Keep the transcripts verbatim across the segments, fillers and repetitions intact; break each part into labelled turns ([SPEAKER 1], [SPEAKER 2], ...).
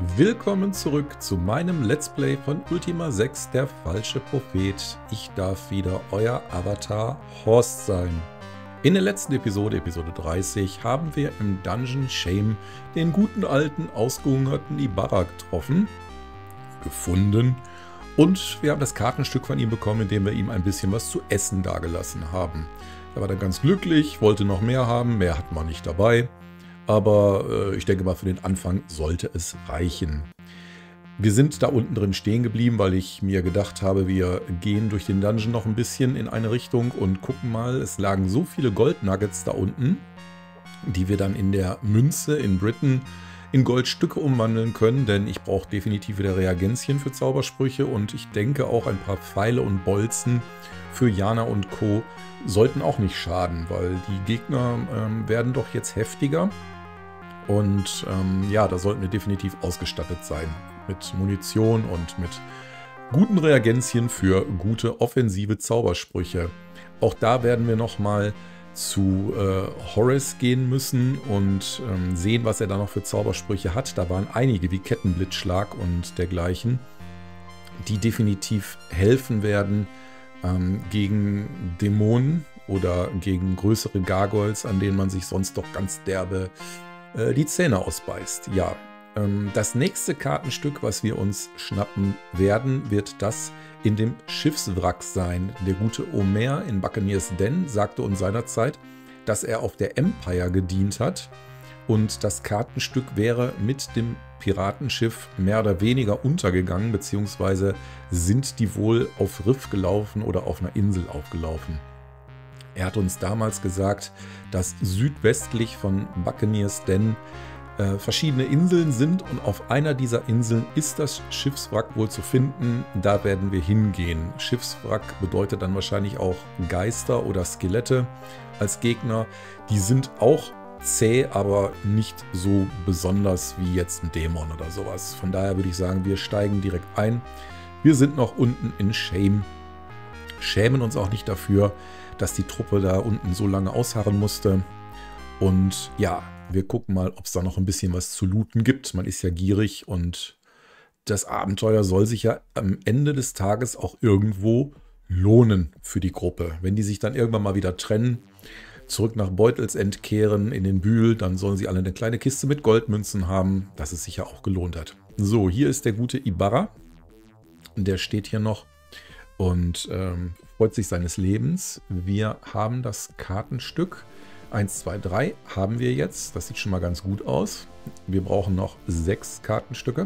[SPEAKER 1] Willkommen zurück zu meinem Let's Play von Ultima sechs, der falsche Prophet. Ich darf wieder euer Avatar Horst sein. In der letzten Episode, Episode dreißig, haben wir im Dungeon Shame den guten alten, ausgehungerten Ibarra getroffen, gefunden und wir haben das Kartenstück von ihm bekommen, indem wir ihm ein bisschen was zu essen dagelassen haben. Er war dann ganz glücklich, wollte noch mehr haben, mehr hatten wir nicht dabei. Aber äh, ich denke mal, für den Anfang sollte es reichen. Wir sind da unten drin stehen geblieben, weil ich mir gedacht habe, wir gehen durch den Dungeon noch ein bisschen in eine Richtung und gucken mal. Es lagen so viele Goldnuggets da unten, die wir dann in der Münze in Britain in Goldstücke umwandeln können. Denn ich brauche definitiv wieder Reagenzien für Zaubersprüche und ich denke auch ein paar Pfeile und Bolzen für Jana und Co. sollten auch nicht schaden, weil die Gegner ähm, werden doch jetzt heftiger. Und ähm, ja, da sollten wir definitiv ausgestattet sein mit Munition und mit guten Reagenzien für gute offensive Zaubersprüche. Auch da werden wir nochmal zu äh, Horus gehen müssen und ähm, sehen, was er da noch für Zaubersprüche hat. Da waren einige wie Kettenblitzschlag und dergleichen, die definitiv helfen werden ähm, gegen Dämonen oder gegen größere Gargoyles, an denen man sich sonst doch ganz derbe die Zähne ausbeißt. Ja, ähm, das nächste Kartenstück, was wir uns schnappen werden, wird das in dem Schiffswrack sein. Der gute Omer in Buccaneers Den sagte uns seinerzeit, dass er auf der Empire gedient hat und das Kartenstück wäre mit dem Piratenschiff mehr oder weniger untergegangen, beziehungsweise sind die wohl auf Riff gelaufen oder auf einer Insel aufgelaufen. Er hat uns damals gesagt, dass südwestlich von Buccaneers Den äh, verschiedene Inseln sind und auf einer dieser Inseln ist das Schiffswrack wohl zu finden. Da werden wir hingehen. Schiffswrack bedeutet dann wahrscheinlich auch Geister oder Skelette als Gegner. Die sind auch zäh, aber nicht so besonders wie jetzt ein Dämon oder sowas. Von daher würde ich sagen, wir steigen direkt ein. Wir sind noch unten in Shame. Schämen uns auch nicht dafür, dass die Truppe da unten so lange ausharren musste. Und ja, wir gucken mal, ob es da noch ein bisschen was zu looten gibt. Man ist ja gierig und das Abenteuer soll sich ja am Ende des Tages auch irgendwo lohnen für die Gruppe. Wenn die sich dann irgendwann mal wieder trennen, zurück nach Beutelsend kehren in den Bühl, dann sollen sie alle eine kleine Kiste mit Goldmünzen haben, dass es sich ja auch gelohnt hat. So, hier ist der gute Ibarra. Der steht hier noch und ähm, freut sich seines Lebens. Wir haben das Kartenstück. eins, zwei, drei haben wir jetzt. Das sieht schon mal ganz gut aus. Wir brauchen noch sechs Kartenstücke.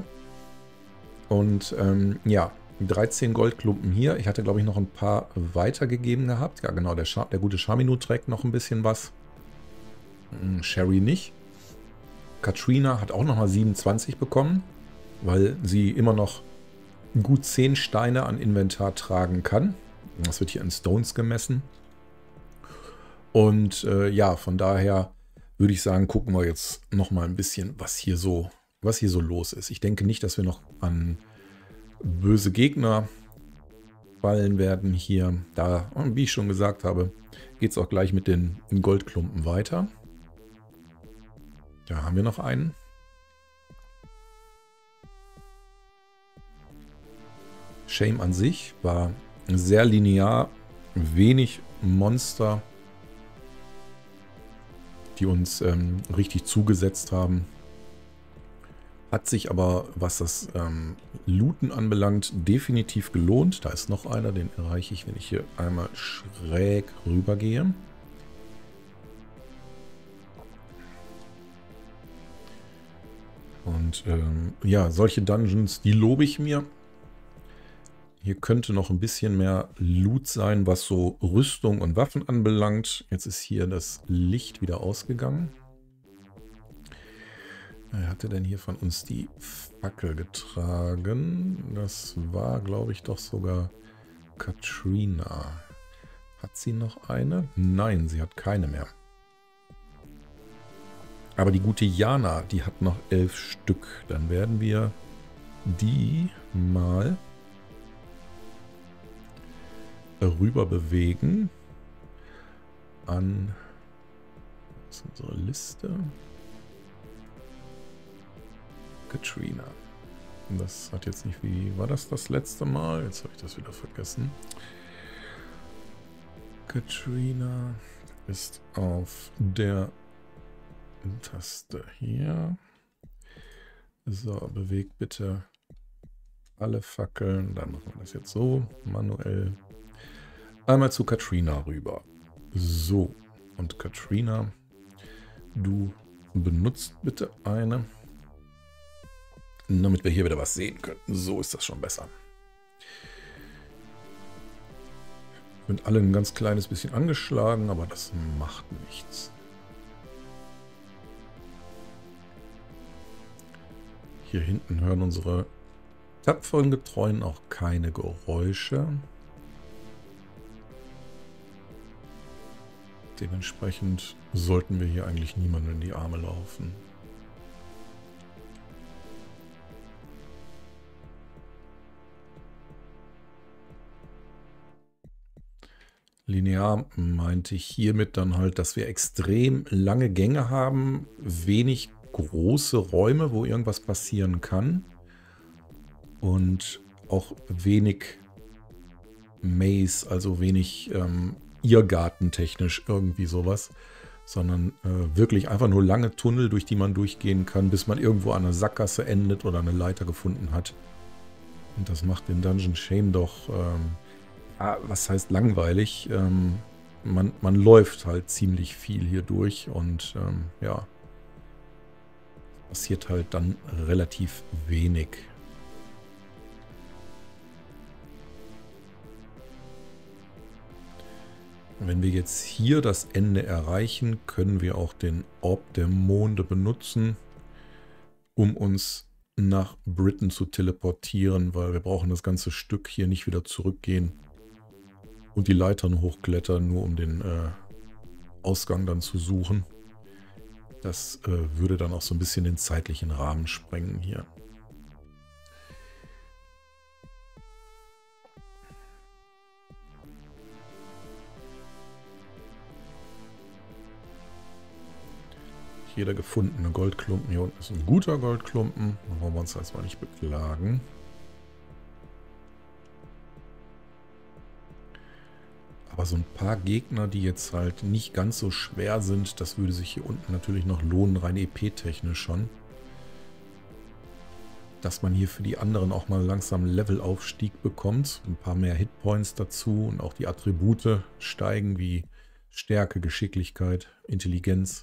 [SPEAKER 1] Und ähm, ja, dreizehn Goldklumpen hier. Ich hatte, glaube ich, noch ein paar weitergegeben gehabt. Ja, genau, der, Scha der gute Shaminu trägt noch ein bisschen was. Hm, Sherry nicht. Katrina hat auch noch mal siebenundzwanzig bekommen, weil sie immer noch gut zehn Steine an Inventar tragen kann. Das wird hier in Stones gemessen. Und äh, ja, von daher würde ich sagen, gucken wir jetzt noch mal ein bisschen, was hier so, was hier so los ist. Ich denke nicht, dass wir noch an böse Gegner fallen werden hier. Da, wie ich schon gesagt habe, geht es auch gleich mit den Goldklumpen weiter. Da haben wir noch einen. Shame an sich war sehr linear, wenig Monster, die uns ähm, richtig zugesetzt haben. Hat sich aber, was das ähm, Looten anbelangt, definitiv gelohnt. Da ist noch einer, den erreiche ich, wenn ich hier einmal schräg rüber gehe. Und ähm, ja, solche Dungeons, die lobe ich mir. Hier könnte noch ein bisschen mehr Loot sein, was so Rüstung und Waffen anbelangt. Jetzt ist hier das Licht wieder ausgegangen. Wer hatte denn hier von uns die Fackel getragen? Das war, glaube ich, doch sogar Katrina. Hat sie noch eine? Nein, sie hat keine mehr. Aber die gute Jana, die hat noch elf Stück. Dann werden wir die mal rüber bewegen an unsere Liste. Katrina. Das hat jetzt nicht, wie war das das letzte Mal? Jetzt habe ich das wieder vergessen. Katrina ist auf der Taste hier. So, bewegt bitte alle Fackeln. Dann machen wir das jetzt so, manuell. Einmal zu Katrina rüber. So, und Katrina, du benutzt bitte eine. Damit wir hier wieder was sehen können. So ist das schon besser. Sind alle ein ganz kleines bisschen angeschlagen, aber das macht nichts. Hier hinten hören unsere tapferen Getreuen auch keine Geräusche. Dementsprechend sollten wir hier eigentlich niemandem in die Arme laufen. Linear meinte ich hiermit dann halt, dass wir extrem lange Gänge haben, wenig große Räume, wo irgendwas passieren kann und auch wenig Maze, also wenig ähm, Irrgartentechnisch irgendwie sowas, sondern äh, wirklich einfach nur lange Tunnel, durch die man durchgehen kann, bis man irgendwo an einer Sackgasse endet oder eine Leiter gefunden hat. Und das macht den Dungeon Shame doch... Ähm, Ah, was heißt langweilig? Ähm, man, man läuft halt ziemlich viel hier durch und ähm, ja, passiert halt dann relativ wenig. Wenn wir jetzt hier das Ende erreichen, können wir auch den Orb der Monde benutzen, um uns nach Britain zu teleportieren, weil wir brauchen das ganze Stück hier nicht wieder zurückgehen. Und die Leitern hochklettern, nur um den äh, Ausgang dann zu suchen. Das äh, würde dann auch so ein bisschen den zeitlichen Rahmen sprengen hier. Jeder gefundene Goldklumpen hier unten ist ein guter Goldklumpen. Da wollen wir uns erstmal nicht beklagen. Aber so ein paar Gegner, die jetzt halt nicht ganz so schwer sind, das würde sich hier unten natürlich noch lohnen, rein E P-technisch schon. Dass man hier für die anderen auch mal langsam Levelaufstieg bekommt. Ein paar mehr Hitpoints dazu und auch die Attribute steigen wie Stärke, Geschicklichkeit, Intelligenz.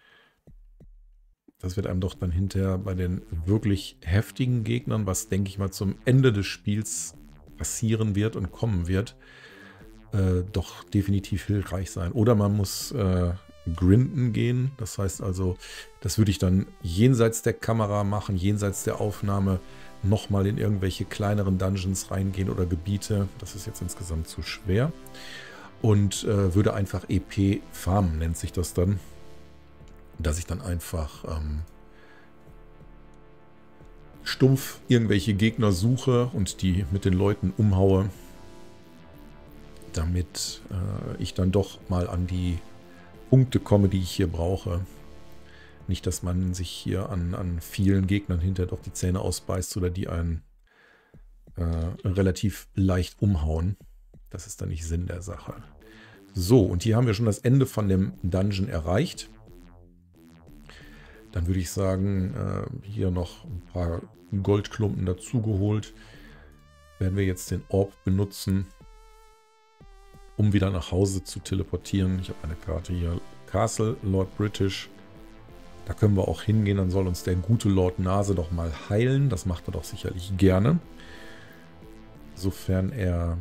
[SPEAKER 1] Das wird einem doch dann hinterher bei den wirklich heftigen Gegnern, was denke ich mal zum Ende des Spiels passieren wird und kommen wird, Äh, doch definitiv hilfreich sein. Oder man muss äh, grinden gehen. Das heißt also, das würde ich dann jenseits der Kamera machen, jenseits der Aufnahme, nochmal in irgendwelche kleineren Dungeons reingehen oder Gebiete. Das ist jetzt insgesamt zu schwer. Und äh, würde einfach E P farmen, nennt sich das dann. Dass ich dann einfach ähm, stumpf irgendwelche Gegner suche und die mit den Leuten umhaue, damit äh, ich dann doch mal an die Punkte komme, die ich hier brauche. Nicht, dass man sich hier an, an vielen Gegnern hinterher doch die Zähne ausbeißt oder die einen äh, relativ leicht umhauen. Das ist dann nicht Sinn der Sache. So, und hier haben wir schon das Ende von dem Dungeon erreicht. Dann würde ich sagen, äh, hier noch ein paar Goldklumpen dazugeholt. Werden wir jetzt den Orb benutzen, um wieder nach Hause zu teleportieren. Ich habe eine Karte hier, Castle Lord British. Da können wir auch hingehen, dann soll uns der gute Lord Nase doch mal heilen. Das macht er doch sicherlich gerne. Sofern er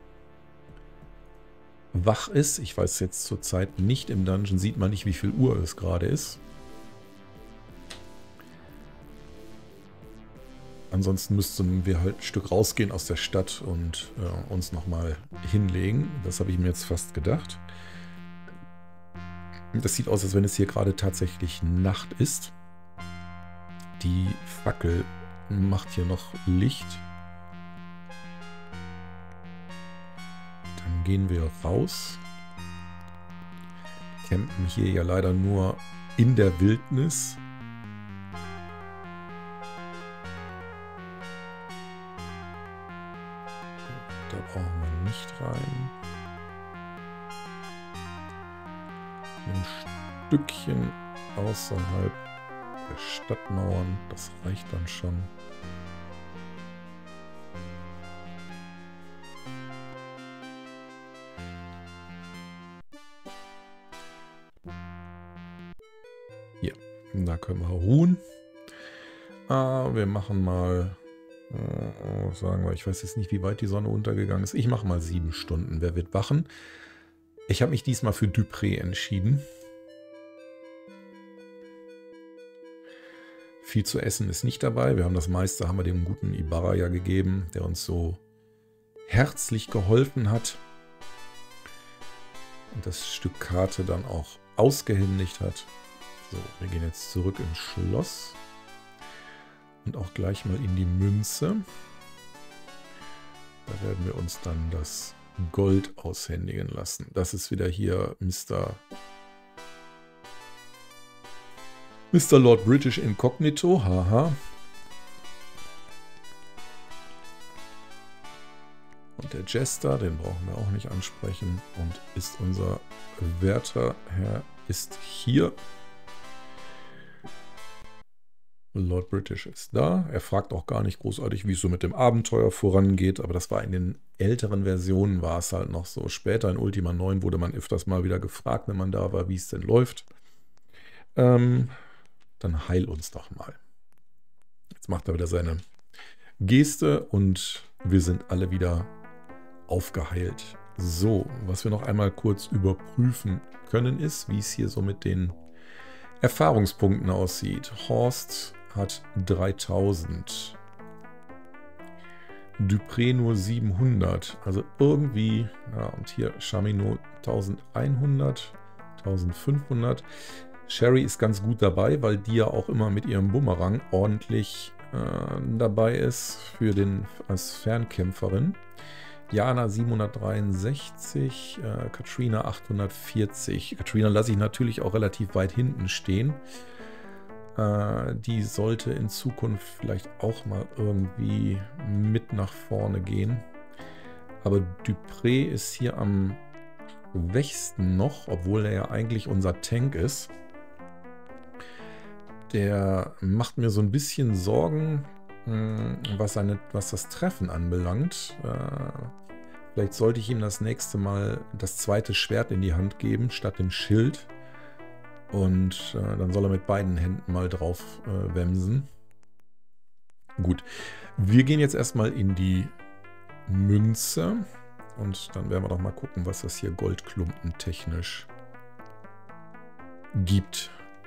[SPEAKER 1] wach ist. Ich weiß jetzt zurzeit nicht, im Dungeon sieht man nicht, wie viel Uhr es gerade ist. Ansonsten müssten wir halt ein Stück rausgehen aus der Stadt und äh, uns nochmal hinlegen. Das habe ich mir jetzt fast gedacht. Das sieht aus, als wenn es hier gerade tatsächlich Nacht ist. Die Fackel macht hier noch Licht. Dann gehen wir raus. Campen hier ja leider nur in der Wildnis. ein Stückchen außerhalb der Stadtmauern. Das reicht dann schon. Hier, da können wir ruhen. Ah, wir machen mal, äh, sagen wir, ich weiß jetzt nicht, wie weit die Sonne untergegangen ist. Ich mache mal sieben Stunden. Wer wird wachen? Ich habe mich diesmal für Dupré entschieden. Viel zu essen ist nicht dabei. Wir haben das meiste, haben wir dem guten Ibarra ja gegeben, der uns so herzlich geholfen hat. Und das Stück Karte dann auch ausgehändigt hat. So, wir gehen jetzt zurück ins Schloss. Und auch gleich mal in die Münze. Da werden wir uns dann das Gold aushändigen lassen. Das ist wieder hier Mister Mister Lord British Incognito. Haha. Und der Jester, den brauchen wir auch nicht ansprechen. Und ist unser werter Herr ist hier. Lord British ist da. Er fragt auch gar nicht großartig, wie es so mit dem Abenteuer vorangeht. Aber das war in den älteren Versionen, war es halt noch so. Später in Ultima neun wurde man öfters mal wieder gefragt, wenn man da war, wie es denn läuft. Ähm, dann heil uns doch mal. Jetzt macht er wieder seine Geste und wir sind alle wieder aufgeheilt. So, was wir noch einmal kurz überprüfen können, ist, wie es hier so mit den Erfahrungspunkten aussieht. Horst hat dreitausend. Dupré nur siebenhundert. Also irgendwie, ja, und hier Chamino elfhundert, eintausendfünfhundert. Sherry ist ganz gut dabei, weil die ja auch immer mit ihrem Bumerang ordentlich äh, dabei ist für den, als Fernkämpferin. Jana siebenhundertdreiundsechzig, äh, Katrina achthundertvierzig. Katrina lasse ich natürlich auch relativ weit hinten stehen. Äh, die sollte in Zukunft vielleicht auch mal irgendwie mit nach vorne gehen. Aber Dupré ist hier am schwächsten noch, obwohl er ja eigentlich unser Tank ist. Der macht mir so ein bisschen Sorgen, was, seine, was das Treffen anbelangt. Äh, vielleicht sollte ich ihm das nächste Mal das zweite Schwert in die Hand geben, statt dem Schild. Und äh, dann soll er mit beiden Händen mal drauf äh, wemsen. Gut, wir gehen jetzt erstmal in die Münze. Und dann werden wir doch mal gucken, was das hier Goldklumpen technisch gibt.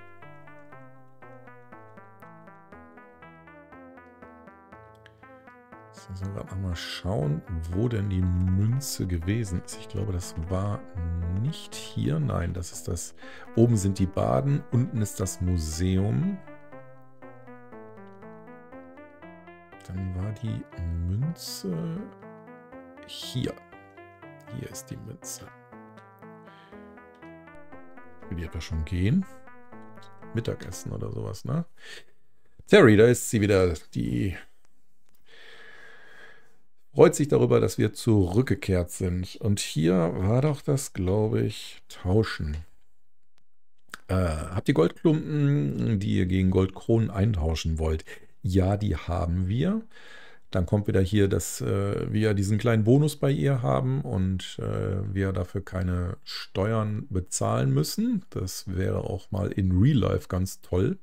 [SPEAKER 1] So, sollen wir mal schauen, wo denn die Münze gewesen ist. Ich glaube, das war nicht hier. Nein, das ist das. Oben sind die Baden, unten ist das Museum. Dann war die Münze hier. Hier ist die Münze. Will die etwa schon gehen? Mittagessen oder sowas, ne? Terry, da ist sie wieder. Die freut sich darüber, dass wir zurückgekehrt sind. Und hier war doch das, glaube ich, Tauschen. Äh, habt ihr Goldklumpen, die ihr gegen Goldkronen eintauschen wollt? Ja, die haben wir. Dann kommt wieder hier, dass äh, wir diesen kleinen Bonus bei ihr haben und äh, wir dafür keine Steuern bezahlen müssen. Das wäre auch mal in Real Life ganz toll.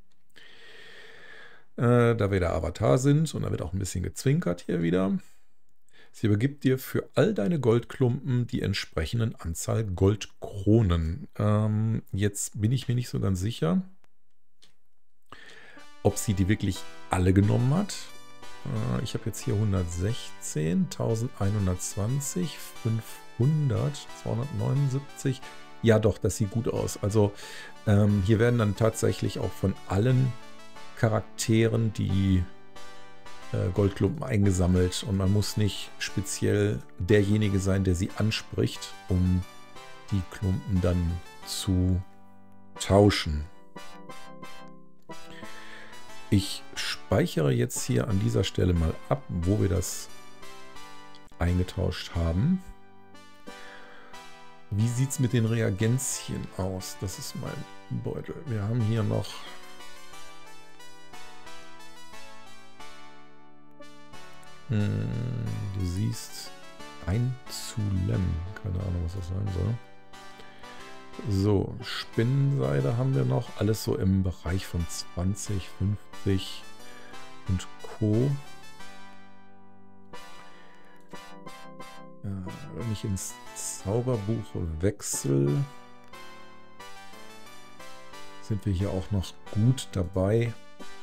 [SPEAKER 1] Äh, da wir der Avatar sind und da wird auch ein bisschen gezwinkert hier wieder. Sie übergibt dir für all deine Goldklumpen die entsprechenden Anzahl Goldkronen. Ähm, jetzt bin ich mir nicht so ganz sicher, ob sie die wirklich alle genommen hat. Äh, ich habe jetzt hier hundertsechzehn, eintausendeinhundertzwanzig, fünfhundert, zweihundertneunundsiebzig. Ja doch, das sieht gut aus. Also ähm, hier werden dann tatsächlich auch von allen Charakteren die Goldklumpen eingesammelt und man muss nicht speziell derjenige sein, der sie anspricht, um die Klumpen dann zu tauschen. Ich speichere jetzt hier an dieser Stelle mal ab, wo wir das eingetauscht haben. Wie sieht es mit den Reagenzien aus? Das ist mein Beutel. Wir haben hier noch... Hm, du siehst ein Zulem. Keine Ahnung, was das sein soll. So, Spinnenseide haben wir noch. Alles so im Bereich von zwanzig, fünfzig und Co. Ja, wenn ich ins Zauberbuch wechsle, sind wir hier auch noch gut dabei.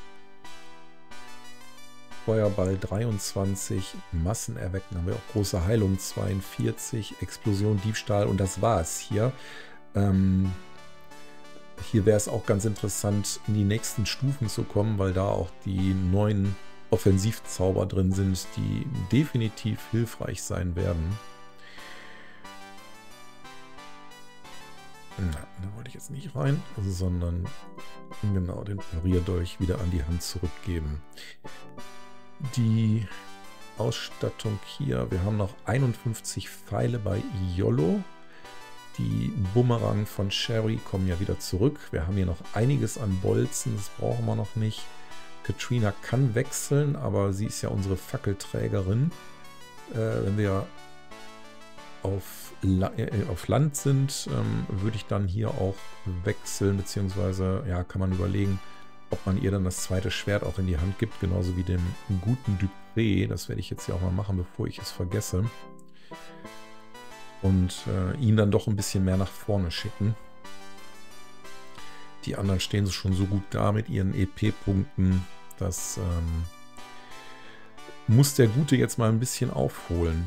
[SPEAKER 1] Feuerball dreiundzwanzig, Massenerwecken haben wir auch, große Heilung zweiundvierzig, Explosion, Diebstahl und das war es hier. Ähm, hier wäre es auch ganz interessant, in die nächsten Stufen zu kommen, weil da auch die neuen Offensivzauber drin sind, die definitiv hilfreich sein werden. Na, da wollte ich jetzt nicht rein, sondern genau den Parierdolch wieder an die Hand zurückgeben. Die Ausstattung hier, wir haben noch einundfünfzig Pfeile bei Yolo. Die Bumerang von Sherry kommen ja wieder zurück. Wir haben hier noch einiges an Bolzen, das brauchen wir noch nicht. Katrina kann wechseln, aber sie ist ja unsere Fackelträgerin. Äh, wenn wir auf, La äh, auf Land sind, ähm, würde ich dann hier auch wechseln, beziehungsweise ja, kann man überlegen, ob man ihr dann das zweite Schwert auch in die Hand gibt, genauso wie dem guten Dupré. Das werde ich jetzt ja auch mal machen, bevor ich es vergesse. Und äh, ihn dann doch ein bisschen mehr nach vorne schicken. Die anderen stehen schon so gut da mit ihren E P-Punkten. Das ähm, muss der Gute jetzt mal ein bisschen aufholen.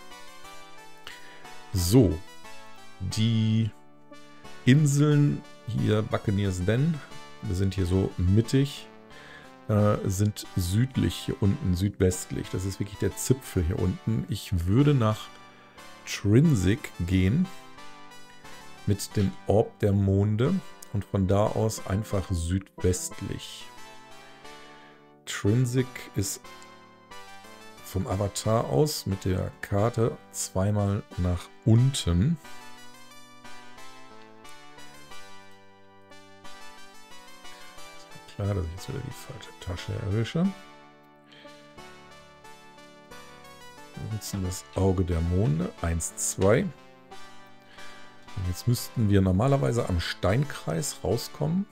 [SPEAKER 1] So, die Inseln hier, Buccaneers Den, wir sind hier so mittig, äh, sind südlich hier unten, südwestlich. Das ist wirklich der Zipfel hier unten. Ich würde nach Trinsic gehen mit dem Orb der Monde und von da aus einfach südwestlich. Trinsic ist vom Avatar aus mit der Karte zweimal nach unten. Ist klar, dass ich jetzt wieder die falsche Tasche erwische. Wir nutzen das Auge der Monde. eins, zwei. Und jetzt müssten wir normalerweise am Steinkreis rauskommen.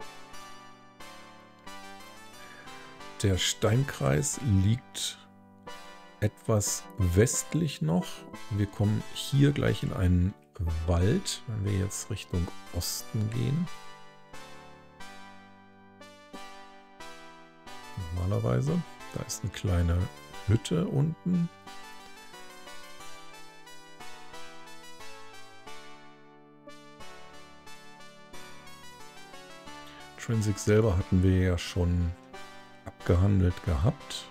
[SPEAKER 1] Der Steinkreis liegt etwas westlich noch. Wir kommen hier gleich in einen Wald, wenn wir jetzt Richtung Osten gehen. Normalerweise. Da ist eine kleine Hütte unten. Trinsic selber hatten wir ja schon abgehandelt gehabt.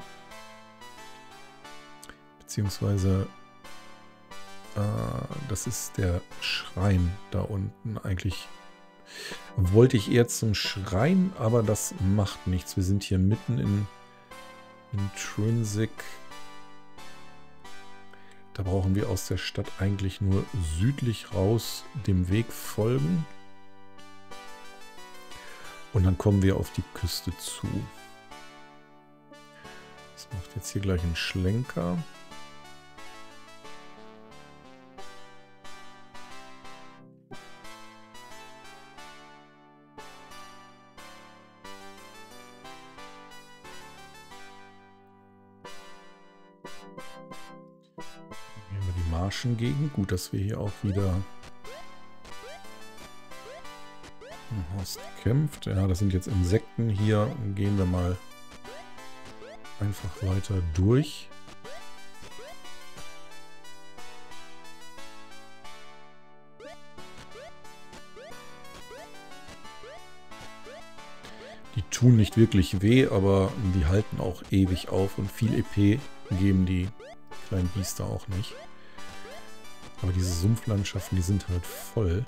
[SPEAKER 1] Beziehungsweise äh, das ist der Schrein da unten. Eigentlich wollte ich eher zum Schrein, aber das macht nichts. Wir sind hier mitten in, in Trinsic. Da brauchen wir aus der Stadt eigentlich nur südlich raus dem Weg folgen. Und dann kommen wir auf die Küste zu. Das macht jetzt hier gleich einen Schlenker. Hier haben wir die Marschengegend. Gut, dass wir hier auch wieder Horst kämpft. Ja, das sind jetzt Insekten hier. Gehen wir mal einfach weiter durch. Die tun nicht wirklich weh, aber die halten auch ewig auf und viel E P geben die kleinen Biester auch nicht. Aber diese Sumpflandschaften, die sind halt voll.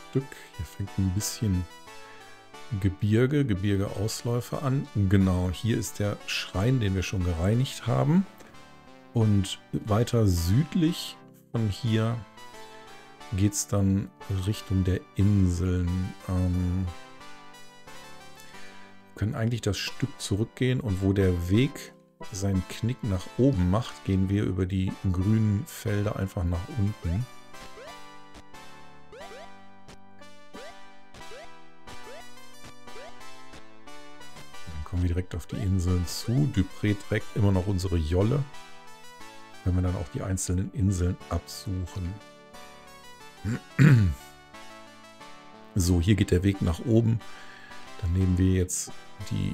[SPEAKER 1] Stück. Hier fängt ein bisschen Gebirge, Gebirgeausläufer an. Genau, hier ist der Schrein, den wir schon gereinigt haben. Und weiter südlich von hier geht es dann Richtung der Inseln. Ähm, wir können eigentlich das Stück zurückgehen und wo der Weg seinen Knick nach oben macht, gehen wir über die grünen Felder einfach nach unten. Kommen wir direkt auf die Inseln zu. Dupré trägt immer noch unsere Jolle. Wenn wir dann auch die einzelnen Inseln absuchen. So, hier geht der Weg nach oben. Dann nehmen wir jetzt die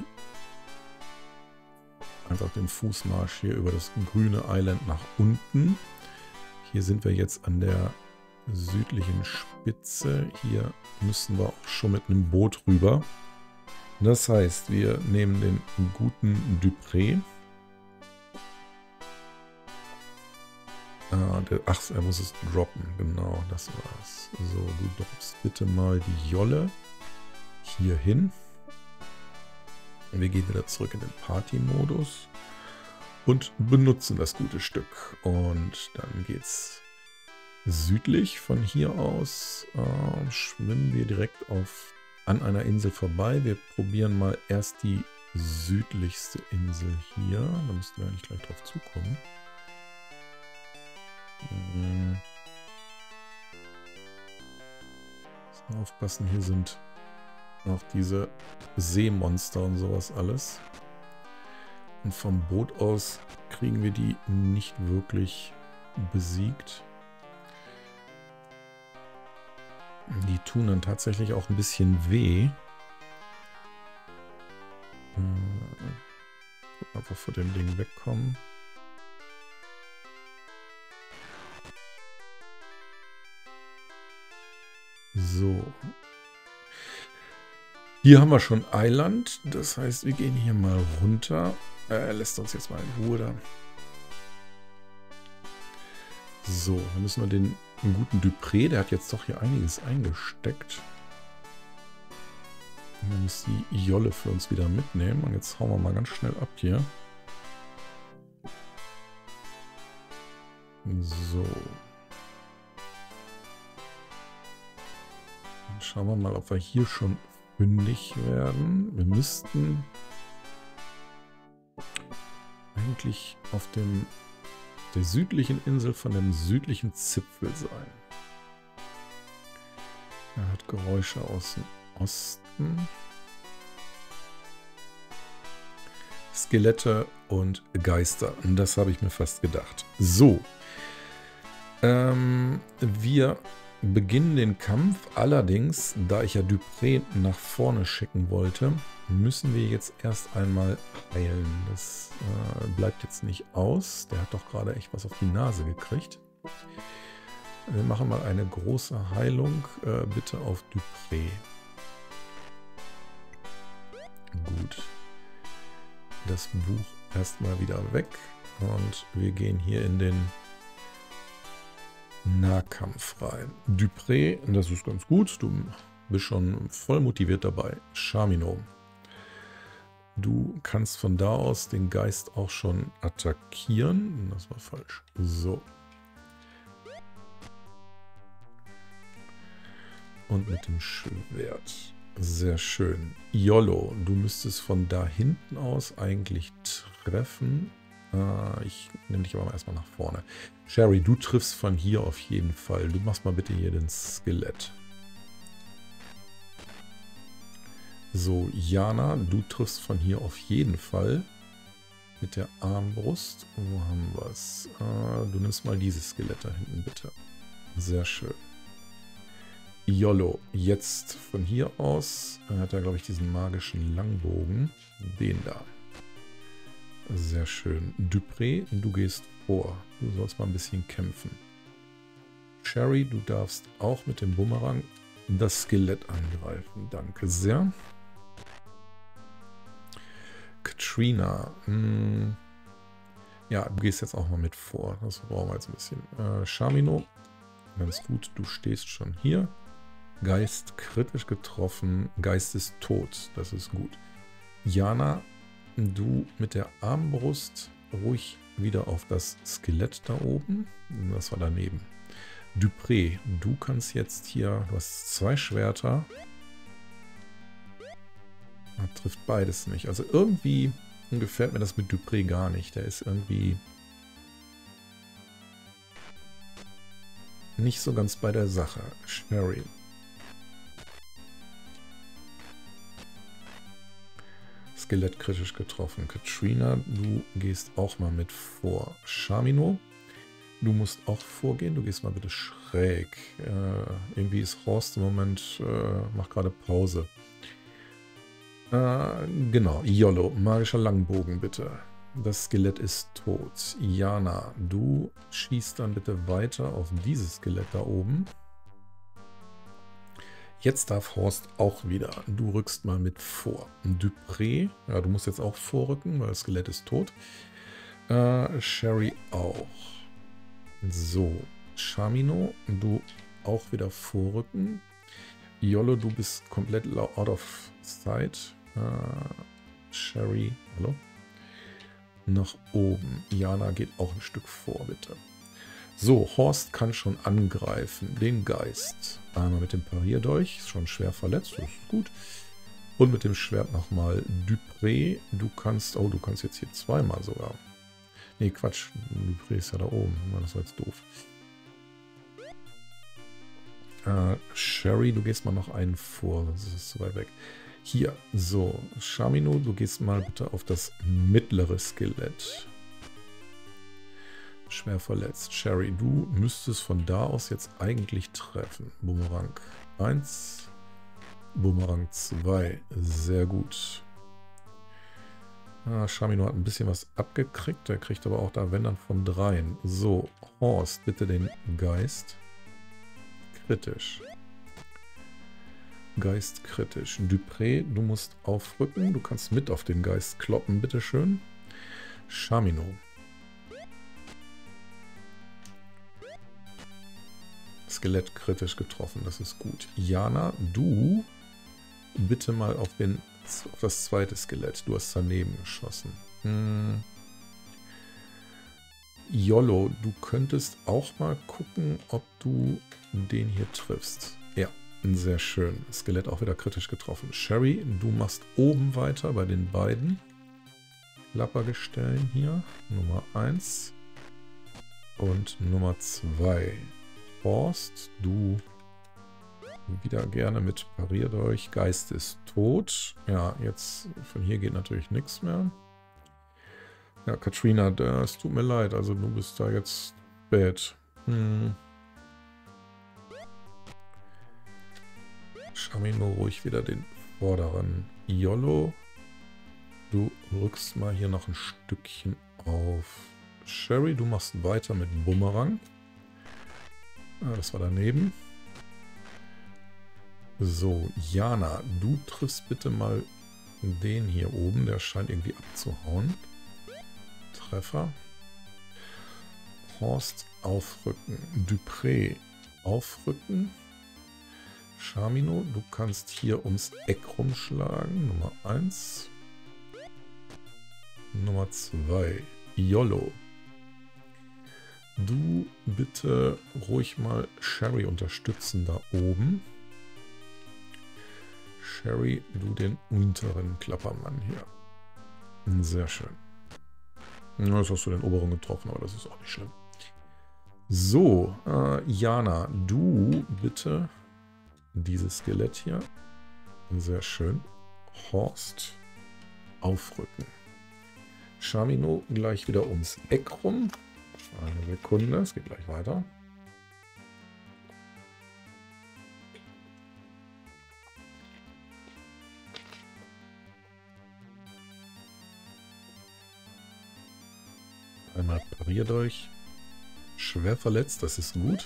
[SPEAKER 1] einfach den Fußmarsch hier über das grüne Island nach unten. Hier sind wir jetzt an der südlichen Spitze. Hier müssen wir auch schon mit einem Boot rüber. Das heißt, wir nehmen den guten Dupré. Ah, der, ach, er muss es droppen. Genau, das war's. So, du droppst bitte mal die Jolle hier hin. Wir gehen wieder zurück in den Party-Modus und benutzen das gute Stück. Und dann geht's südlich von hier aus. Äh, schwimmen wir direkt auf an einer Insel vorbei. Wir probieren mal erst die südlichste Insel hier. Da müssten wir eigentlich gleich drauf zukommen. Hm. Müssen aufpassen, hier sind auch diese Seemonster und sowas alles. Und vom Boot aus kriegen wir die nicht wirklich besiegt. Die tun dann tatsächlich auch ein bisschen weh. Gucken, ob wir vor dem Ding wegkommen. So. Hier haben wir schon Eiland. Das heißt, wir gehen hier mal runter. Er lässt uns jetzt mal in Ruhe da. So, dann müssen wir den einen guten Dupré, der hat jetzt doch hier einiges eingesteckt. Und dann muss die Jolle für uns wieder mitnehmen. Und jetzt hauen wir mal ganz schnell ab hier. So. Dann schauen wir mal, ob wir hier schon fündig werden. Wir müssten eigentlich auf dem der südlichen Insel von dem südlichen Zipfel sein. Er hat Geräusche aus dem Osten. Skelette und Geister. Das habe ich mir fast gedacht. So. Ähm, wir beginnen den Kampf. Allerdings, da ich ja Dupré nach vorne schicken wollte, müssen wir jetzt erst einmal heilen. Das äh, bleibt jetzt nicht aus. Der hat doch gerade echt was auf die Nase gekriegt. Wir machen mal eine große Heilung. Äh, bitte auf Dupré. Gut. Das Buch erstmal wieder weg. Und wir gehen hier in den Nahkampf rein. Dupré, das ist ganz gut. Du bist schon voll motiviert dabei. Charmino. Du kannst von da aus den Geist auch schon attackieren. Das war falsch. So. Und mit dem Schwert. Sehr schön. Yollo, du müsstest von da hinten aus eigentlich treffen. Äh, ich nehme dich aber mal erstmal nach vorne. Sherry, du triffst von hier auf jeden Fall. Du machst mal bitte hier den Skelett. So, Jana, du triffst von hier auf jeden Fall mit der Armbrust. Wo haben wir es? Äh, du nimmst mal dieses Skelett da hinten, bitte. Sehr schön. Yollo, jetzt von hier aus äh, hat er, glaube ich, diesen magischen Langbogen. Den da. Sehr schön. Dupré, du gehst vor. Du sollst mal ein bisschen kämpfen. Sherry, du darfst auch mit dem Bumerang das Skelett angreifen. Danke sehr. Katrina. Mh, ja, du gehst jetzt auch mal mit vor. Das brauchen wir jetzt ein bisschen. Äh, Charmino, ganz gut. Du stehst schon hier. Geist kritisch getroffen. Geist ist tot. Das ist gut. Jana, du mit der Armbrust ruhig wieder auf das Skelett da oben. Das war daneben. Dupré, du kannst jetzt hier, du hast zwei Schwerter. Das trifft beides nicht. Also irgendwie gefällt mir das mit Dupré gar nicht. Der ist irgendwie nicht so ganz bei der Sache. Sherry. Skelett kritisch getroffen. Katrina, du gehst auch mal mit vor. Shamino, du musst auch vorgehen. Du gehst mal bitte schräg. Äh, irgendwie ist Horst im Moment, äh, macht gerade Pause. Äh, genau, Yollo, magischer Langbogen bitte. Das Skelett ist tot. Jana, du schießt dann bitte weiter auf dieses Skelett da oben. Jetzt darf Horst auch wieder. Du rückst mal mit vor. Dupré, ja, du musst jetzt auch vorrücken, weil das Skelett ist tot. Äh, Sherry auch. So, Shamino, du auch wieder vorrücken. Yollo, du bist komplett out of sight. Äh, Sherry, hallo? Nach oben. Jana geht auch ein Stück vor, bitte. So, Horst kann schon angreifen. Den Geist. Einmal mit dem Parierdolch. Ist schon schwer verletzt. Das ist gut. Und mit dem Schwert nochmal. Dupré, du kannst... Oh, du kannst jetzt hier zweimal sogar. Nee, Quatsch. Dupré ist ja da oben. Das war jetzt doof. Äh, Sherry, du gehst mal noch einen vor. Das ist zu weit weg. Hier. So, Shamino, du gehst mal bitte auf das mittlere Skelett. Schwer verletzt. Sherry, du müsstest von da aus jetzt eigentlich treffen. Bumerang eins. Bumerang zwei. Sehr gut. Ah, Shamino hat ein bisschen was abgekriegt. Der kriegt aber auch da, wenn dann, von dreien. So, Horst, bitte den Geist. Kritisch. Geist kritisch. Dupré, du musst aufrücken. Du kannst mit auf den Geist kloppen, bitteschön. Shamino. Skelett kritisch getroffen, das ist gut. Jana, du bitte mal auf, den, auf das zweite Skelett. Du hast daneben geschossen. Hm. Yollo, du könntest auch mal gucken, ob du den hier triffst. Ja, sehr schön. Skelett auch wieder kritisch getroffen. Sherry, du machst oben weiter bei den beiden Klappergestellen hier. Nummer eins und Nummer zwei. Horst, du wieder gerne mit Parierdolch. Geist ist tot. Ja, jetzt von hier geht natürlich nichts mehr. Ja, Katrina, es tut mir leid, also du bist da jetzt spät. Hm. Shamino ruhig wieder den vorderen. Yollo, du rückst mal hier noch ein Stückchen auf. Sherry, du machst weiter mit Bumerang. Ah, das war daneben. So, Jana, du triffst bitte mal den hier oben. Der scheint irgendwie abzuhauen. Treffer. Horst aufrücken. Dupré aufrücken. Shamino, du kannst hier ums Eck rumschlagen. Nummer eins. Nummer zwei. Yollo. Du bitte ruhig mal Sherry unterstützen da oben. Sherry, du den unteren Klappermann hier. Sehr schön. Jetzt hast du den oberen getroffen, aber das ist auch nicht schlimm. So, äh, Jana, du bitte dieses Skelett hier. Sehr schön. Horst aufrücken. Shamino gleich wieder ums Eck rum. Eine Sekunde, es geht gleich weiter. Einmal Parierdolch. Schwer verletzt, das ist gut.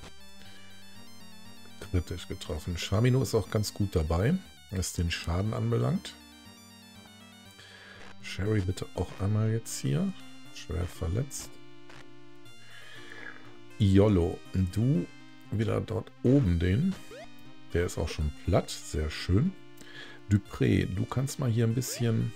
[SPEAKER 1] Kritisch getroffen. Shamino ist auch ganz gut dabei, was den Schaden anbelangt. Sherry bitte auch einmal jetzt hier. Schwer verletzt. Yollo, du wieder dort oben den. der ist auch schon platt. Sehr schön. Dupré, du kannst mal hier ein bisschen...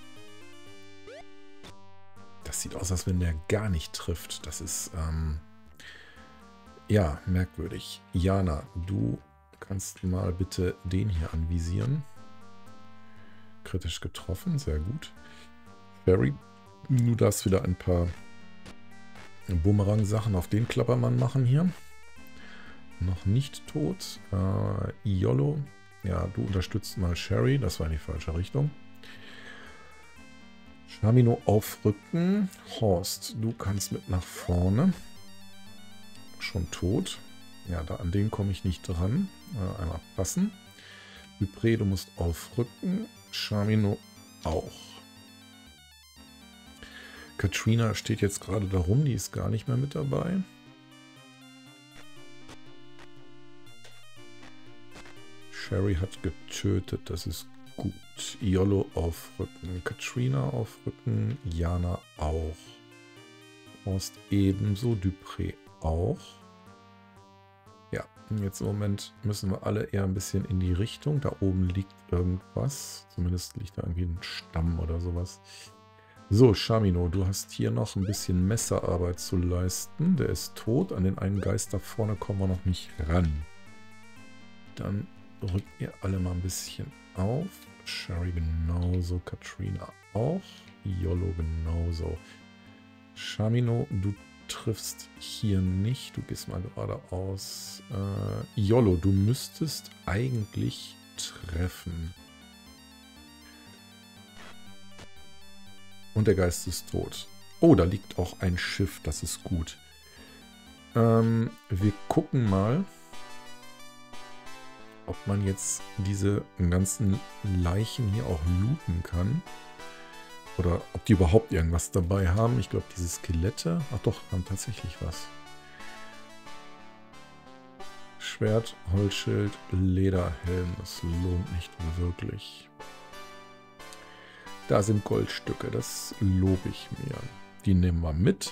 [SPEAKER 1] Das sieht aus, als wenn der gar nicht trifft. Das ist, ähm... ja, merkwürdig. Jana, du kannst mal bitte den hier anvisieren. Kritisch getroffen, sehr gut. Barry, du darfst wieder ein paar Bumerang-Sachen auf den Klappermann machen hier. Noch nicht tot. Äh, Iolo, ja, du unterstützt mal Sherry, das war in die falsche Richtung. Shamino aufrücken. Horst, du kannst mit nach vorne. Schon tot. Ja, da an den komme ich nicht dran. Äh, einmal passen. Dupré, du musst aufrücken. Shamino auch. Katrina steht jetzt gerade da rum, die ist gar nicht mehr mit dabei. Sherry hat getötet, das ist gut. Iolo aufrücken, Katrina aufrücken, Jana auch. Horst ebenso, Dupré auch. Ja, jetzt im Moment müssen wir alle eher ein bisschen in die Richtung. Da oben liegt irgendwas. Zumindest liegt da irgendwie ein Stamm oder sowas. So, Shamino, du hast hier noch ein bisschen Messerarbeit zu leisten. Der ist tot. An den einen Geist da vorne kommen wir noch nicht ran. Dann rückt ihr alle mal ein bisschen auf. Sherry genauso, Katrina auch. Iolo genauso. Shamino, du triffst hier nicht. Du gehst mal geradeaus. Äh, Iolo, du müsstest eigentlich treffen. Und der Geist ist tot. Oh, da liegt auch ein Schiff. Das ist gut. Ähm, wir gucken mal, ob man jetzt diese ganzen Leichen hier auch looten kann. Oder ob die überhaupt irgendwas dabei haben. Ich glaube, diese Skelette... Ach doch, haben tatsächlich was. Schwert, Holzschild, Lederhelm. Das lohnt nicht wirklich. Da sind Goldstücke. Das lobe ich mir. Die nehmen wir mit.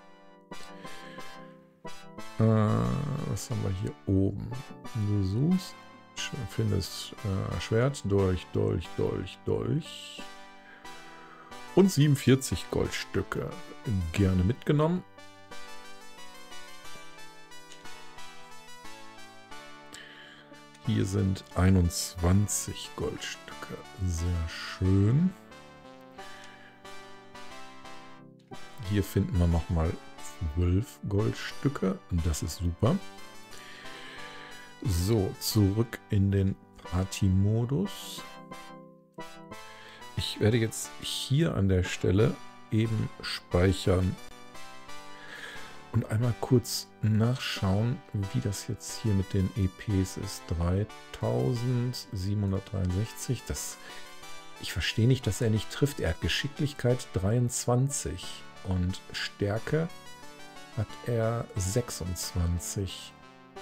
[SPEAKER 1] Äh, was haben wir hier oben? Du suchst, findest äh, Schwert, Dolch, Dolch, Dolch, Dolch. Und siebenundvierzig Goldstücke. Gerne mitgenommen. Hier sind einundzwanzig Goldstücke. Sehr schön. Hier finden wir nochmal zwölf Goldstücke. Das ist super. So, zurück in den Party-Modus. Ich werde jetzt hier an der Stelle eben speichern und einmal kurz nachschauen, wie das jetzt hier mit den E Ps ist. dreitausendsiebenhundertdreiundsechzig. Das, ich verstehe nicht, dass er nicht trifft. Er hat Geschicklichkeit dreiundzwanzig und Stärke hat er sechsundzwanzig.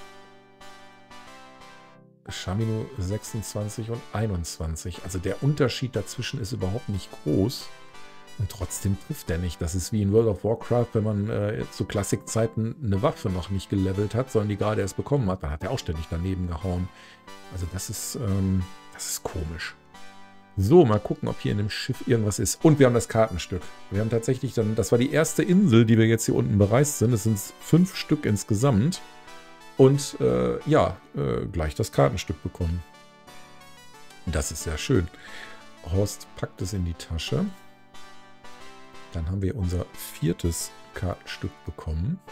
[SPEAKER 1] Shamino sechsundzwanzig und einundzwanzig. Also der Unterschied dazwischen ist überhaupt nicht groß. Und trotzdem trifft er nicht. Das ist wie in World of Warcraft, wenn man äh, zu Klassikzeiten eine Waffe noch nicht gelevelt hat, sondern die gerade erst bekommen hat. Dann hat er auch ständig daneben gehauen. Also das ist, ähm, das ist komisch. So, mal gucken, ob hier in dem Schiff irgendwas ist. Und wir haben das Kartenstück. Wir haben tatsächlich dann, das war die erste Insel, die wir jetzt hier unten bereist sind. Es sind fünf Stück insgesamt. Und äh, ja, äh, gleich das Kartenstück bekommen. Das ist sehr schön. Horst packt es in die Tasche. Dann haben wir unser viertes Kartenstück bekommen.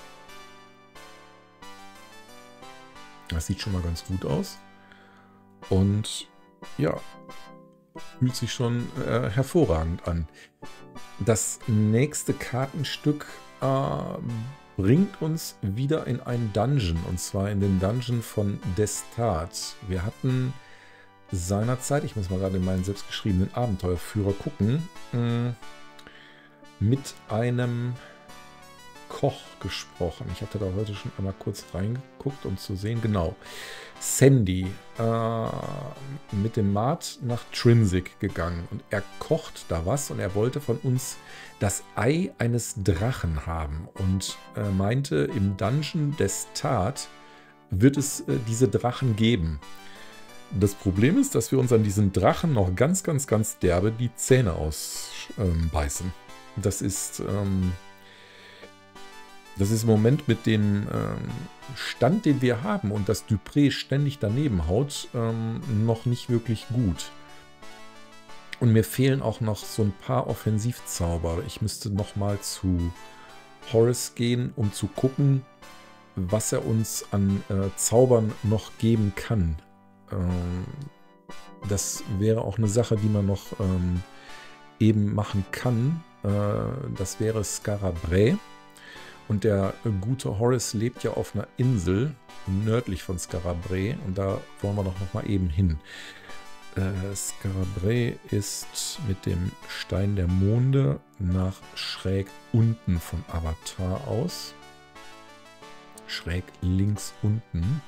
[SPEAKER 1] Das sieht schon mal ganz gut aus. Und ja, fühlt sich schon äh, hervorragend an. Das nächste Kartenstück äh, bringt uns wieder in einen Dungeon. Und zwar in den Dungeon von Destat. Wir hatten seinerzeit, ich muss mal gerade in meinen selbstgeschriebenen Abenteuerführer gucken, mh, mit einem Koch gesprochen. Ich hatte da heute schon einmal kurz reingeguckt, um zu sehen, genau. Sandy äh, mit dem Mart nach Trinsic gegangen und er kocht da was und er wollte von uns das Ei eines Drachen haben und äh, meinte, im Dungeon Destat wird es äh, diese Drachen geben. Das Problem ist, dass wir uns an diesen Drachen noch ganz, ganz, ganz derbe die Zähne ausbeißen. Ähm, das ist... Ähm, Das ist im Moment mit dem ähm, Stand, den wir haben und dass Dupré ständig daneben haut, ähm, noch nicht wirklich gut. Und mir fehlen auch noch so ein paar Offensivzauber. Ich müsste nochmal zu Horus gehen, um zu gucken, was er uns an äh, Zaubern noch geben kann. Ähm, das wäre auch eine Sache, die man noch ähm, eben machen kann. Äh, das wäre Skarabrae. Und der gute Horus lebt ja auf einer Insel nördlich von Skarabrae. Und da wollen wir doch nochmal eben hin. Äh, Skarabrae ist mit dem Stein der Monde nach schräg unten von Avatar aus. Schräg links unten.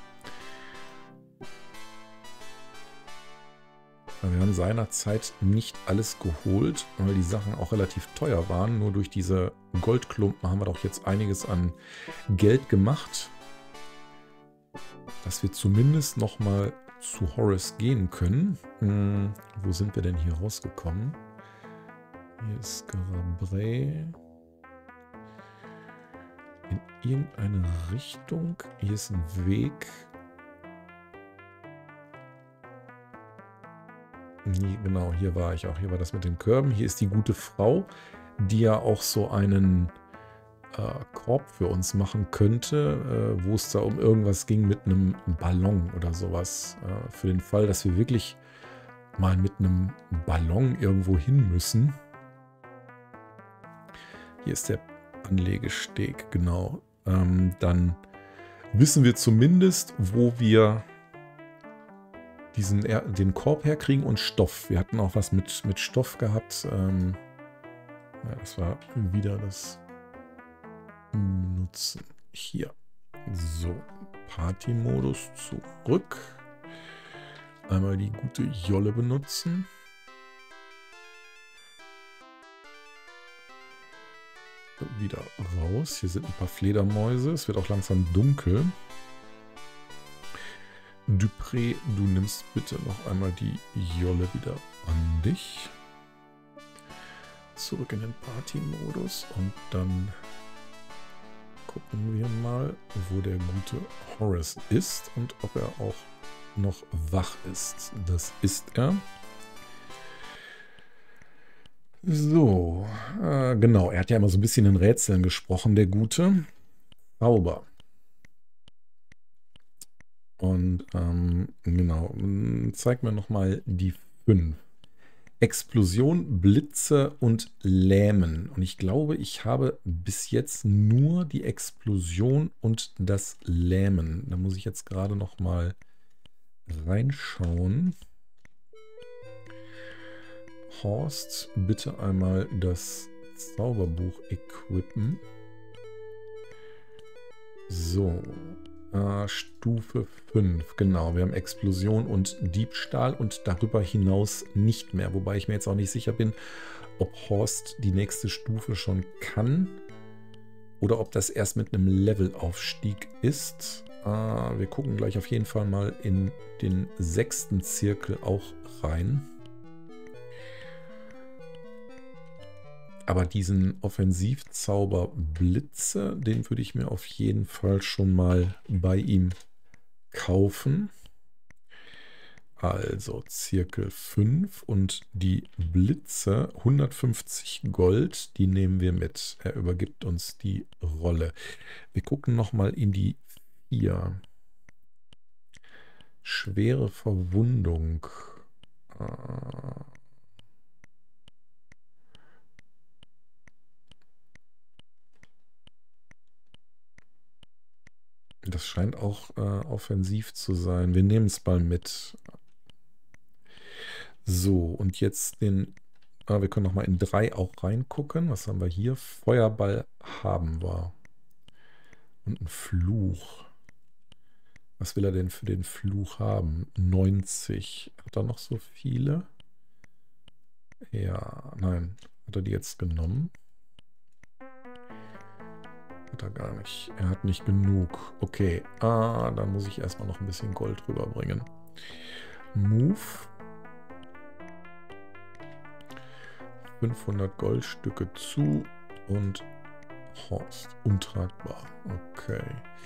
[SPEAKER 1] Wir haben seinerzeit nicht alles geholt, weil die Sachen auch relativ teuer waren. Nur durch diese Goldklumpen haben wir doch jetzt einiges an Geld gemacht, dass wir zumindest noch mal zu Horus gehen können. Hm, wo sind wir denn hier rausgekommen? Hier ist Skarabrae. In irgendeine Richtung. Hier ist ein Weg. Nee, genau, hier war ich auch. Hier war das mit den Körben. Hier ist die gute Frau, die ja auch so einen äh, Korb für uns machen könnte, äh, wo es da um irgendwas ging mit einem Ballon oder sowas. Äh, für den Fall, dass wir wirklich mal mit einem Ballon irgendwo hin müssen. Hier ist der Anlegesteg, genau. Ähm, dann wissen wir zumindest, wo wir diesen, den Korb herkriegen und Stoff. Wir hatten auch was mit, mit Stoff gehabt. Ähm, ja, das war wieder das Nutzen. Hier. So, Party-Modus zurück. Einmal die gute Jolle benutzen. Wieder raus. Hier sind ein paar Fledermäuse. Es wird auch langsam dunkel. Dupré, du nimmst bitte noch einmal die Jolle wieder an dich. Zurück in den Party-Modus und dann gucken wir mal, wo der gute Horus ist und ob er auch noch wach ist. Das ist er. So, äh, genau, er hat ja immer so ein bisschen in Rätseln gesprochen, der Gute. Zauber. Und ähm, genau, zeig mir nochmal die fünf. Explosion, Blitze und Lähmen. Und ich glaube, ich habe bis jetzt nur die Explosion und das Lähmen. Da muss ich jetzt gerade nochmal reinschauen. Horst, bitte einmal das Zauberbuch equippen. So. Uh, Stufe fünf, genau. Wir haben Explosion und Diebstahl und darüber hinaus nicht mehr. Wobei ich mir jetzt auch nicht sicher bin, ob Horst die nächste Stufe schon kann oder ob das erst mit einem Levelaufstieg ist. Uh, wir gucken gleich auf jeden Fall mal in den sechsten Zirkel auch rein. Aber diesen Offensivzauber Blitze, den würde ich mir auf jeden Fall schon mal bei ihm kaufen. Also Zirkel fünf und die Blitze, hundertfünfzig Gold, die nehmen wir mit. Er übergibt uns die Rolle. Wir gucken nochmal in die vier. Schwere Verwundung. Äh Das scheint auch äh, offensiv zu sein. Wir nehmen es mal mit. So, und jetzt den... Ah, wir können noch mal in drei auch reingucken. Was haben wir hier? Feuerball haben wir. Und ein Fluch. Was will er denn für den Fluch haben? neunzig. Hat er noch so viele? Ja, nein. Hat er die jetzt genommen? Hat er gar nicht. Er hat nicht genug. Okay. Ah, dann muss ich erstmal noch ein bisschen Gold rüberbringen. Move. fünfhundert Goldstücke zu und Horst. Untragbar. Okay.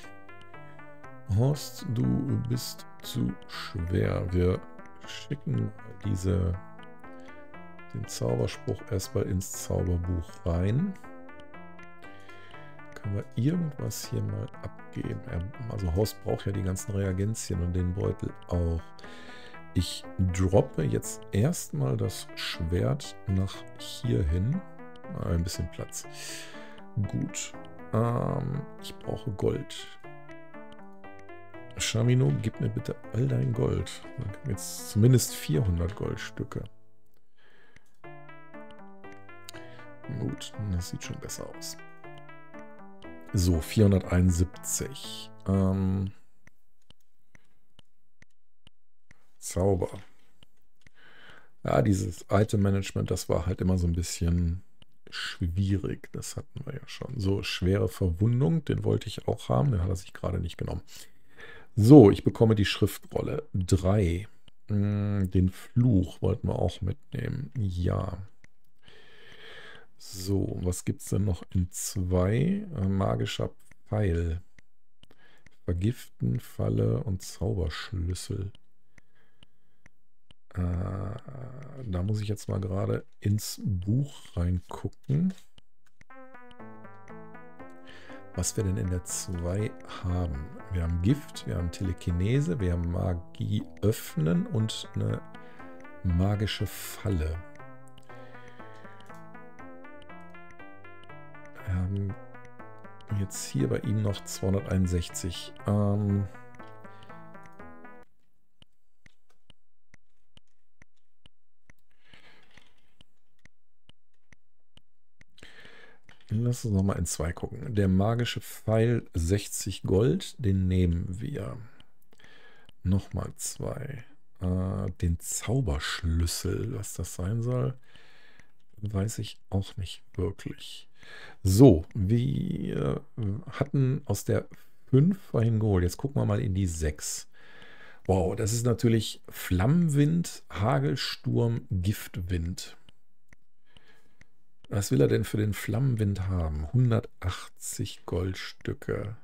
[SPEAKER 1] Horst, du bist zu schwer. Wir schicken diese, den Zauberspruch erstmal ins Zauberbuch rein. Können wir irgendwas hier mal abgeben? Also Horst braucht ja die ganzen Reagenzien und den Beutel auch. Ich droppe jetzt erstmal das Schwert nach hier hin. Ein bisschen Platz. Gut. Ähm, ich brauche Gold. Shamino, gib mir bitte all dein Gold. Jetzt zumindest vierhundert Goldstücke. Gut, das sieht schon besser aus. So, vierhunderteinundsiebzig. Ähm, Zauber. Ja, dieses Item-Management, das war halt immer so ein bisschen schwierig. Das hatten wir ja schon. So, schwere Verwundung, den wollte ich auch haben. Den hat er sich gerade nicht genommen. So, ich bekomme die Schriftrolle. drei. Den Fluch wollten wir auch mitnehmen. Ja. So, was gibt es denn noch in zwei? Magischer Pfeil. Vergiften, Falle und Zauberschlüssel. Äh, da muss ich jetzt mal gerade ins Buch reingucken, was wir denn in der zwei haben. Wir haben Gift, wir haben Telekinese, wir haben Magie öffnen und eine magische Falle. Wir haben jetzt hier bei ihm noch zweihunderteinundsechzig. Ähm... Lass uns nochmal in zwei gucken. Der magische Pfeil sechzig Gold, den nehmen wir. Nochmal zwei. Äh, den Zauberschlüssel, was das sein soll, weiß ich auch nicht wirklich. So, wir hatten aus der fünf vorhin geholt. Jetzt gucken wir mal in die sechs. Wow, das ist natürlich Flammenwind, Hagelsturm, Giftwind. Was will er denn für den Flammenwind haben? hundertachtzig Goldstücke.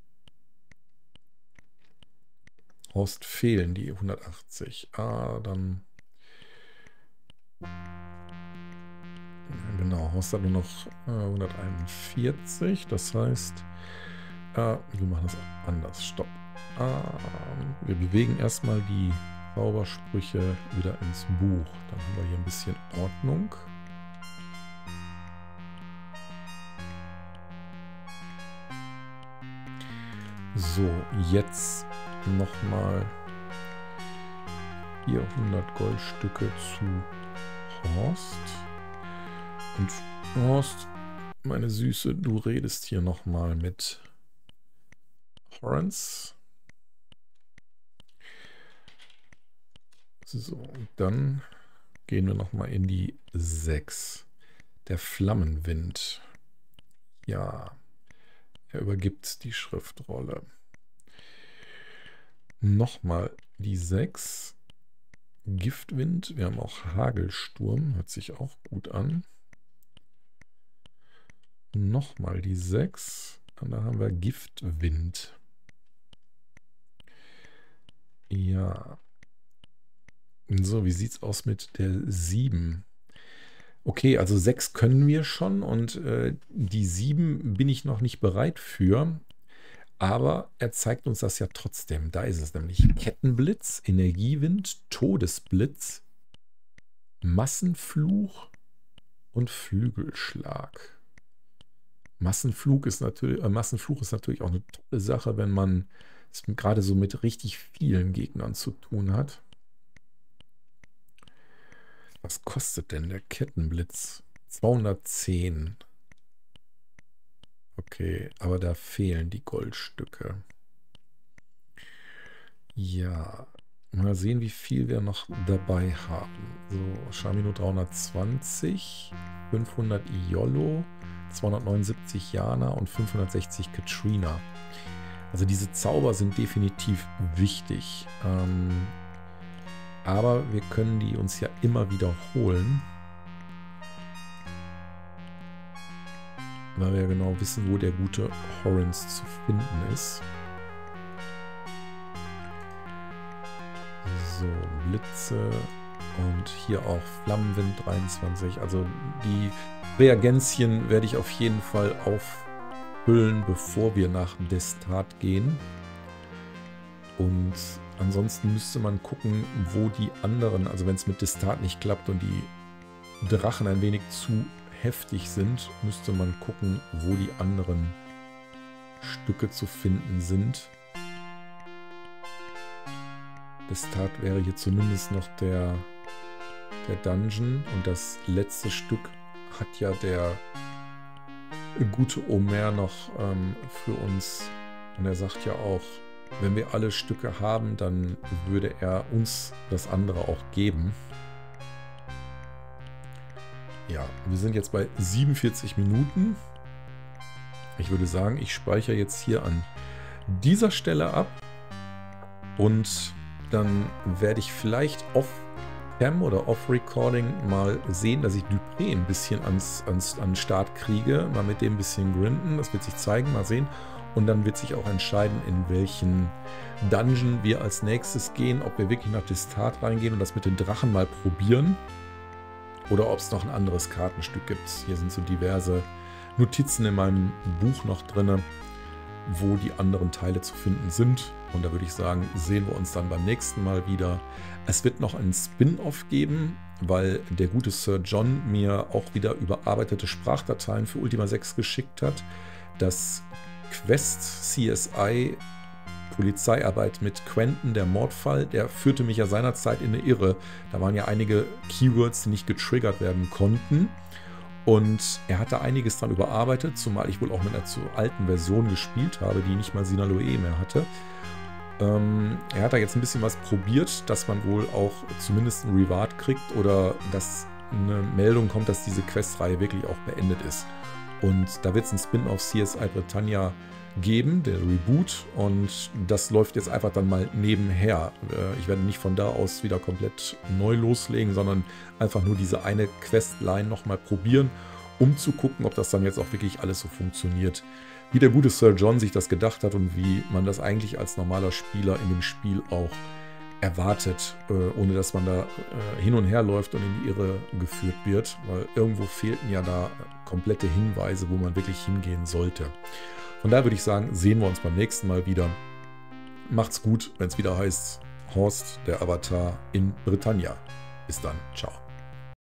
[SPEAKER 1] Horst fehlen die hundertachtzig. Ah, dann... Ja, genau, Horst hat nur noch äh, hunderteinundvierzig. Das heißt, äh, wir machen das anders. Stopp. Äh, wir bewegen erstmal die Zaubersprüche wieder ins Buch. Dann haben wir hier ein bisschen Ordnung. So, jetzt nochmal vierhundert Goldstücke zu Horst. Und Horst, meine Süße, du redest hier nochmal mit Horace. So, und dann gehen wir nochmal in die sechs. Der Flammenwind. Ja. Er übergibt die Schriftrolle. Nochmal die sechs. Giftwind. Wir haben auch Hagelsturm. Hört sich auch gut an. Nochmal die sechs. Und da haben wir Giftwind. Ja. So, wie sieht es aus mit der sieben? Okay, also sechs können wir schon und äh, die sieben bin ich noch nicht bereit für. Aber er zeigt uns das ja trotzdem. Da ist es nämlich Kettenblitz, Energiewind, Todesblitz, Massenfluch und Flügelschlag. Massenfluch ist natürlich, äh, Massenfluch ist natürlich auch eine tolle Sache, wenn man es gerade so mit richtig vielen Gegnern zu tun hat. Was kostet denn der Kettenblitz? zweihundertzehn. Okay, aber da fehlen die Goldstücke. Ja, mal sehen, wie viel wir noch dabei haben. So, Shamino dreihundertzwanzig, fünfhundert Iolo, zweihundertneunundsiebzig Jana und fünfhundertsechzig Katrina. Also diese Zauber sind definitiv wichtig. Ähm, Aber wir können die uns ja immer wiederholen. Weil wir genau wissen, wo der gute Horrens zu finden ist. So, Blitze und hier auch Flammenwind dreiundzwanzig. Also die Reagenzien werde ich auf jeden Fall auffüllen, bevor wir nach Destat gehen. Und ansonsten müsste man gucken, wo die anderen, also wenn es mit Destat nicht klappt und die Drachen ein wenig zu heftig sind, müsste man gucken, wo die anderen Stücke zu finden sind. Destat wäre hier zumindest noch der, der Dungeon und das letzte Stück hat ja der gute Omer noch ähm, für uns und er sagt ja auch, wenn wir alle Stücke haben, dann würde er uns das andere auch geben. Ja, wir sind jetzt bei siebenundvierzig Minuten. Ich würde sagen, ich speichere jetzt hier an dieser Stelle ab und dann werde ich vielleicht off-cam oder off-recording mal sehen, dass ich Dupré ein bisschen ans, ans, an den Start kriege. Mal mit dem ein bisschen grinden. Das wird sich zeigen, mal sehen. Und dann wird sich auch entscheiden, in welchen Dungeon wir als nächstes gehen. Ob wir wirklich nach Destat reingehen und das mit den Drachen mal probieren. Oder ob es noch ein anderes Kartenstück gibt. Hier sind so diverse Notizen in meinem Buch noch drin, wo die anderen Teile zu finden sind. Und da würde ich sagen, sehen wir uns dann beim nächsten Mal wieder. Es wird noch ein Spin-Off geben, weil der gute Sir John mir auch wieder überarbeitete Sprachdateien für Ultima sechs geschickt hat. Das Quest C S I Polizeiarbeit mit Quentin, der Mordfall, der führte mich ja seinerzeit in eine Irre. Da waren ja einige Keywords, die nicht getriggert werden konnten. Und er hatte einiges dran überarbeitet, zumal ich wohl auch mit einer zu alten Version gespielt habe, die nicht mal Sinaloe mehr hatte. Ähm, er hat da jetzt ein bisschen was probiert, dass man wohl auch zumindest ein Reward kriegt oder dass eine Meldung kommt, dass diese Questreihe wirklich auch beendet ist. Und da wird es ein Spin-off C S I Britannia geben, der Reboot, und das läuft jetzt einfach dann mal nebenher. Ich werde nicht von da aus wieder komplett neu loslegen, sondern einfach nur diese eine Questline nochmal probieren, um zu gucken, ob das dann jetzt auch wirklich alles so funktioniert, wie der gute Sir John sich das gedacht hat und wie man das eigentlich als normaler Spieler in dem Spiel auch erwartet, ohne dass man da hin und her läuft und in die Irre geführt wird, weil irgendwo fehlten ja da komplette Hinweise, wo man wirklich hingehen sollte. Von daher würde ich sagen, sehen wir uns beim nächsten Mal wieder. Macht's gut, wenn es wieder heißt Horst, der Avatar in Britannia. Bis dann, ciao.